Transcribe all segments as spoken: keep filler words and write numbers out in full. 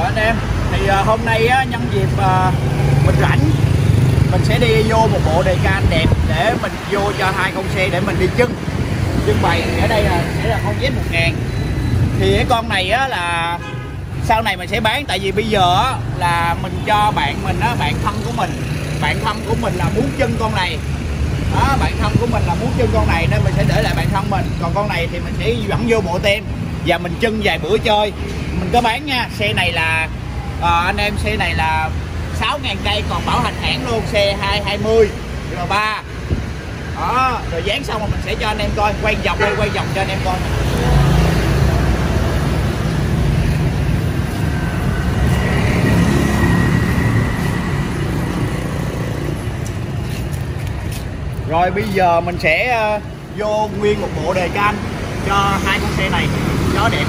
anh em, thì uh, hôm nay á, nhân dịp uh, mình rảnh, mình sẽ đi vô một bộ đề can đẹp để mình vô cho hai con xe để mình đi trưng trưng bày. Ở đây là sẽ là con Z một ngàn. Thì cái con này á, là sau này mình sẽ bán, tại vì bây giờ á, là mình cho bạn mình á, bạn thân của mình bạn thân của mình là muốn trưng con này đó, bạn thân của mình là muốn trưng con này nên mình sẽ để lại bạn thân mình. Còn con này thì mình sẽ dẫn vô bộ tem và mình trưng vài bữa chơi, mình có bán nha. Xe này là à, anh em, xe này là sáu ngàn cây còn bảo hành hãng luôn, xe hai hai mươi R ba đó. Rồi dán xong rồi mình sẽ cho anh em coi, quay vòng đây, quay vòng cho anh em coi. Rồi bây giờ mình sẽ uh, vô nguyên một bộ đề can cho hai con xe này cho đẹp.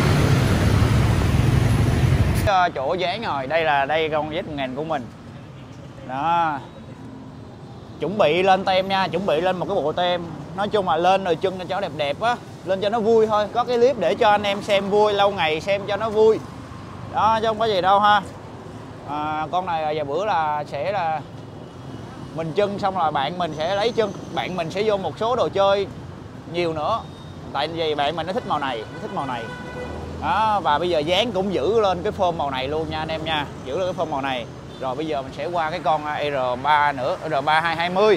Uh, chỗ dán rồi, đây là đây con Z một ngàn của mình. Đó. Chuẩn bị lên tem nha, chuẩn bị lên một cái bộ tem. Nói chung là lên rồi trưng cho nó đẹp đẹp á, lên cho nó vui thôi. Có cái clip để cho anh em xem vui, lâu ngày xem cho nó vui. Đó, chứ không có gì đâu ha. À, con này vài bữa là sẽ là mình trưng xong rồi bạn mình sẽ lấy trưng, bạn mình sẽ vô một số đồ chơi nhiều nữa, tại vì bạn mình nó thích màu này, nó thích màu này đó. Và bây giờ dán cũng giữ lên cái phôm màu này luôn nha anh em nha, giữ lên cái phôm màu này. Rồi bây giờ mình sẽ qua cái con R ba nữa, R ba hai hai mươi.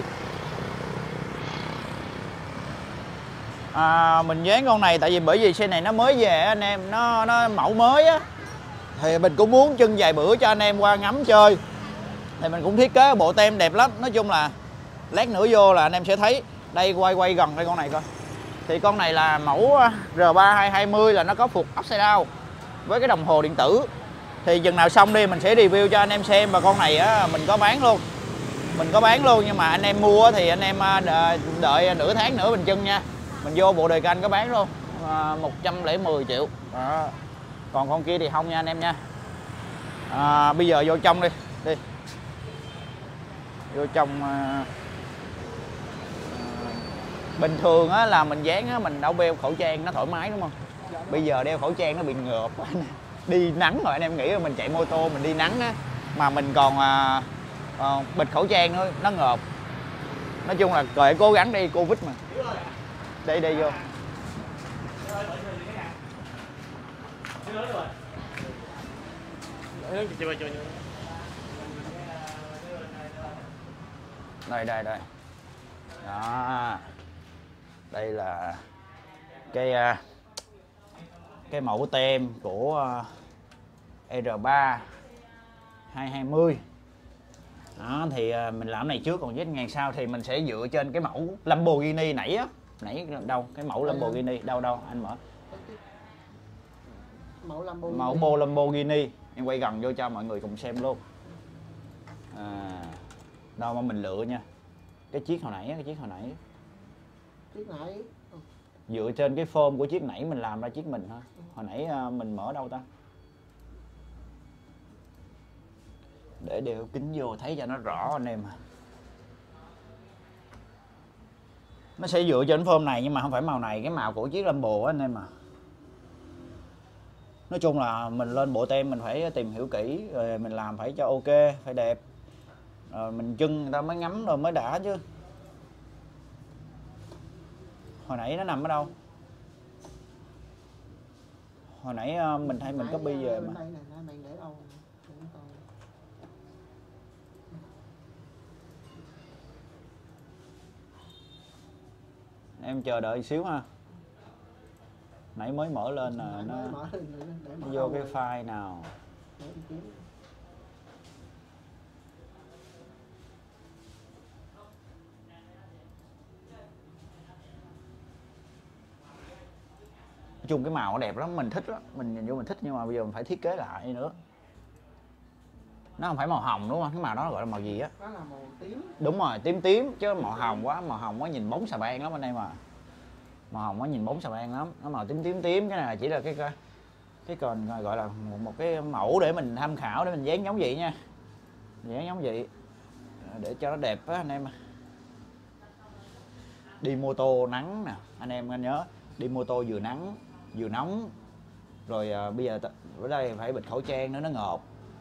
À, mình dán con này tại vì bởi vì xe này nó mới về anh em, nó nó mẫu mới á, thì mình cũng muốn trưng vài bữa cho anh em qua ngắm chơi. Thì mình cũng thiết kế bộ tem đẹp lắm. Nói chung là lát nữa vô là anh em sẽ thấy. Đây, quay quay gần đây con này coi. Thì con này là mẫu R ba hai hai mươi, là nó có phục upside down với cái đồng hồ điện tử. Thì chừng nào xong đi mình sẽ review cho anh em xem. Và con này á, mình có bán luôn, mình có bán luôn, nhưng mà anh em mua thì anh em đợi nửa tháng nữa mình trưng nha. Mình vô bộ đề can có bán luôn, một trăm lẻ mười triệu đó. Còn con kia thì không nha anh em nha. À, bây giờ vô trong đi đi vô trong. uh, Bình thường á, là mình dán á, mình đâu đeo khẩu trang nó thoải mái đúng không? Bây giờ đeo khẩu trang nó bị ngợp đi nắng rồi anh em nghĩ là mình chạy mô tô mình đi nắng á, mà mình còn uh, uh, bịt khẩu trang nữa nó ngợp. Nói chung là kệ, cố gắng đi, Covid mà. Đây đây vô. Đây đây đây đó, đây là cái cái mẫu tem của R ba hai hai mươi đó. Thì mình làm này trước, còn Z ngàn sau thì mình sẽ dựa trên cái mẫu Lamborghini nãy á, nãy đâu cái mẫu Lamborghini đâu đâu anh mở mẫu Lamborghini, mẫu bô Lamborghini. Em quay gần vô cho mọi người cùng xem luôn. À, đâu mà mình lựa nha, cái chiếc hồi nãy, cái chiếc hồi nãy chiếc nãy dựa trên cái phôm của chiếc nãy mình làm ra chiếc mình thôi. Hồi nãy mình mở đâu ta, để đeo kính vô thấy cho nó rõ anh em. Nó sẽ dựa trên phôm này nhưng mà không phải màu này, cái màu của chiếc Lambo á anh em à. Nói chung là mình lên bộ tem mình phải tìm hiểu kỹ, rồi mình làm phải cho ok, phải đẹp, rồi mình trưng người ta mới ngắm rồi mới đã chứ. Hồi nãy nó nằm ở đâu? Hồi nãy mình thấy mình copy về mà. Em chờ đợi xíu ha. Nãy mới mở lên là nó, nó vô cái file nào. Nói chung cái màu nó đẹp lắm, mình thích lắm, mình nhìn vô mình thích, nhưng mà bây giờ mình phải thiết kế lại nữa. Nó không phải màu hồng đúng không? Cái màu đó gọi là màu gì á? Đó là màu tím. Đúng rồi, tím tím chứ màu hồng quá, màu hồng quá nhìn bóng xà beng lắm anh em à. Màu hồng quá nhìn bóng xà beng lắm, nó màu tím tím tím. Cái này là chỉ là cái cái còn gọi là một, một cái mẫu để mình tham khảo, để mình dán giống vậy nha, dán giống vậy để cho nó đẹp á anh em. Đi mô tô nắng nè anh em, anh nhớ đi mô tô vừa nắng vừa nóng rồi. À, bây giờ ở đây phải bịt khẩu trang nữa, nó ngộp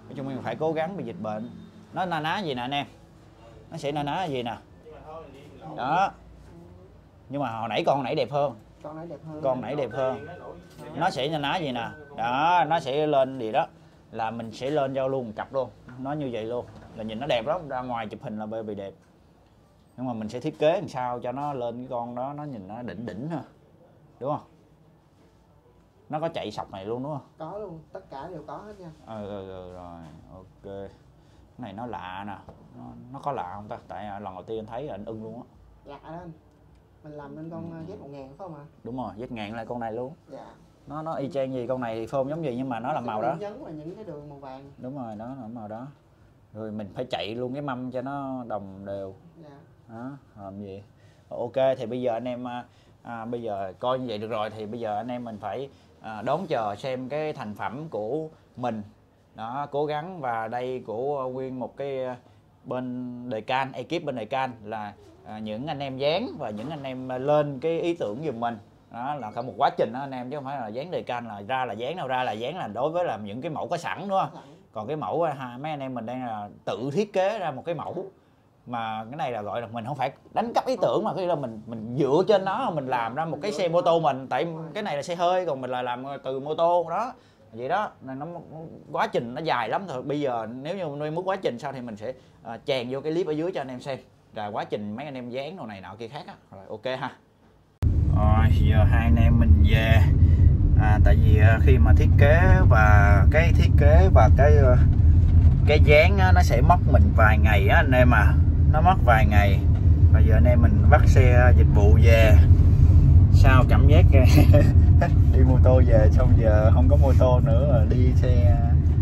nói chung mình phải cố gắng bị dịch bệnh. Nó na ná gì nè anh em, nó sẽ na ná gì nè đó, nhưng mà hồi nãy con nãy đẹp hơn, con nãy đẹp hơn, con nãy đẹp hơn. Nó sẽ na ná gì nè đó, nó sẽ lên gì đó là mình sẽ lên giao luôn một cặp luôn, nó như vậy luôn là nhìn nó đẹp lắm, ra ngoài chụp hình là bê bị đẹp. Nhưng mà mình sẽ thiết kế làm sao cho nó lên cái con đó nó nhìn nó đỉnh đỉnh ha, đúng không? Nó có chạy sọc này luôn đúng không? Có luôn, tất cả đều có hết nha. Ừ, ừ, ừ rồi, ok. Cái này nó lạ nè, nó, nó có lạ không ta? Tại lần đầu tiên anh thấy là anh ưng luôn á. Lạ đó anh. Mình làm nên con Z một ngàn phải không ạ? Đúng rồi, Z ngàn là con này luôn. Dạ. Nó nó y chang gì, con này phôm giống gì nhưng mà nó, nó là màu đó. Nhấn là những cái đường màu vàng. Đúng rồi, đó là màu đó. Rồi mình phải chạy luôn cái mâm cho nó đồng đều. Dạ. Đó, làm gì? Ok, thì bây giờ anh em à, bây giờ coi như vậy được rồi, thì bây giờ anh em mình phải à, đón chờ xem cái thành phẩm của mình. Đó, cố gắng. Và đây của nguyên một cái bên đề can, ekip bên đề can là à, những anh em dán và những anh em lên cái ý tưởng giùm mình. Đó là cả một quá trình đó anh em, chứ không phải là dán đề can là ra là dán đâu, ra là dán là đối với làm những cái mẫu có sẵn đúng không? Còn cái mẫu ha, mấy anh em mình đang là tự thiết kế ra một cái mẫu, mà cái này là gọi là mình không phải đánh cắp ý tưởng, mà cái là mình mình dựa trên nó mình làm ra một cái xe mô tô mình, tại cái này là xe hơi còn mình là làm từ mô tô đó, vậy đó nên nó quá trình nó dài lắm thôi. Bây giờ nếu như nuôi muốn quá trình sau thì mình sẽ uh, chèn vô cái clip ở dưới cho anh em xem rồi quá trình mấy anh em dán đồ này nọ kia khác á. Rồi ok ha. Rồi giờ hai anh em mình về à, tại vì uh, khi mà thiết kế và cái thiết kế và cái uh, cái dán á, nó sẽ mất mình vài ngày á anh em, mà nó mất vài ngày. Bây giờ anh em mình bắt xe dịch vụ về, sao cảm giác đi mô tô về xong giờ không có mô tô nữa, đi xe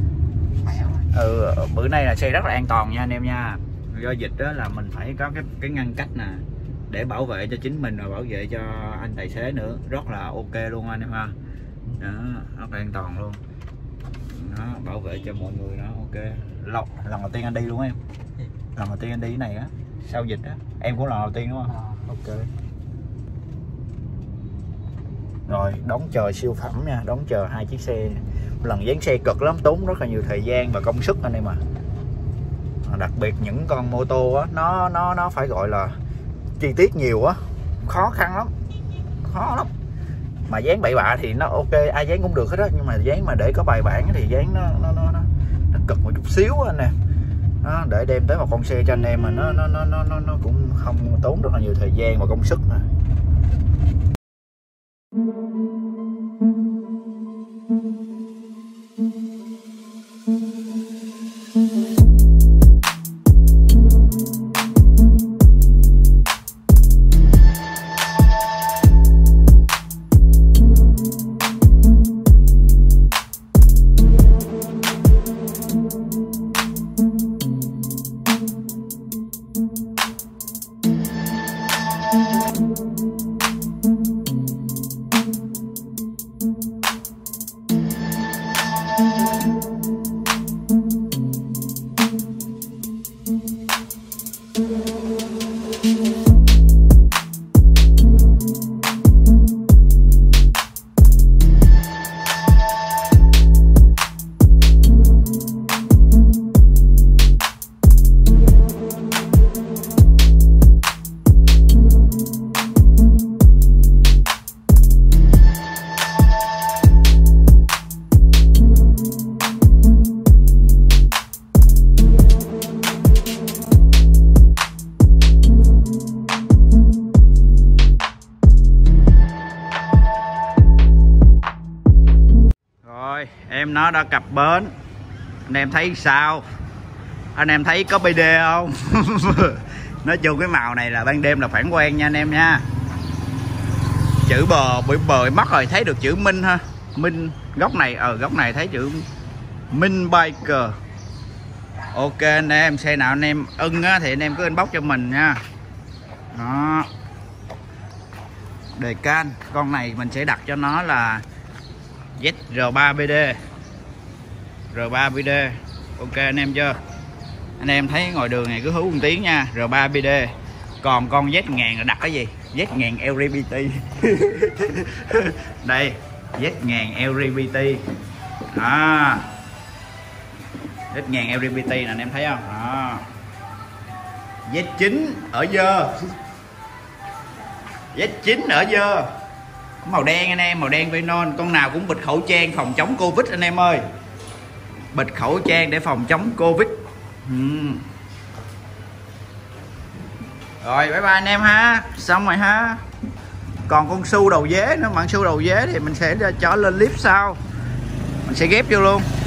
ừ bữa nay là xe rất là an toàn nha anh em nha. Do dịch đó là mình phải có cái cái ngăn cách nè để bảo vệ cho chính mình và bảo vệ cho anh tài xế nữa, rất là ok luôn anh em ha. Đó, rất là an toàn luôn đó, bảo vệ cho mọi người đó. Ok, lần lần đầu tiên anh đi luôn em, lần đầu tiên anh đi cái này á sau dịch á, em cũng lần đầu tiên đúng không? Ok. Rồi đón chờ siêu phẩm nha, đón chờ hai chiếc xe. Lần dán xe cực lắm, tốn rất là nhiều thời gian và công sức anh em mà. Đặc biệt những con mô tô á, nó nó nó phải gọi là chi tiết nhiều á, khó khăn lắm, khó lắm. Mà dán bậy bạ thì nó ok, ai dán cũng được hết á, nhưng mà dán mà để có bài bản thì dán nó nó nó, nó cực một chút xíu anh em. Đó, để đem tới một con xe cho anh em mà nó nó nó nó nó cũng không tốn rất là nhiều thời gian và công sức nè. Em nó đã cập bến, anh em thấy sao? Anh em thấy có bê đê không? Nói chung cái màu này là ban đêm là phản quang nha anh em nha. Chữ bờ bị bờ mất rồi, thấy được chữ Minh ha. Minh góc này, ở ờ, góc này thấy chữ Minh Biker. Ok anh em, xe nào anh em ưng á, thì anh em cứ inbox cho mình nha. Đó. Đề can, con này mình sẽ đặt cho nó là Z R ba B D, R ba B D. Ok anh em chưa? Anh em thấy ngoài đường này cứ hú một tiếng nha, R ba B D. Còn con Z ngàn là đặt cái gì? Z ngàn L G B T. Đây, Z ngàn L G B T. À. X ngàn lờ giê bê tê nè anh em thấy không đó. Z chín ở dơ, Z chín ở dơ, màu đen anh em, màu đen Venon. Con nào cũng bịt khẩu trang phòng chống Covid anh em ơi, bịt khẩu trang để phòng chống Covid. uhm. Rồi bye bye anh em ha, xong rồi ha. Còn con su đầu dế nữa, bạn su đầu dế thì mình sẽ cho lên clip sau, mình sẽ ghép vô luôn.